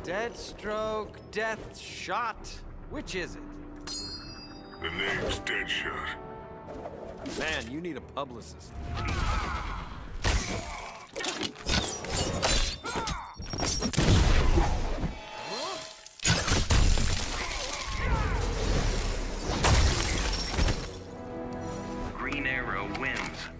Deathstroke, Deathshot. Which is it? The name's Deadshot. Man, you need a publicist. Green Arrow wins.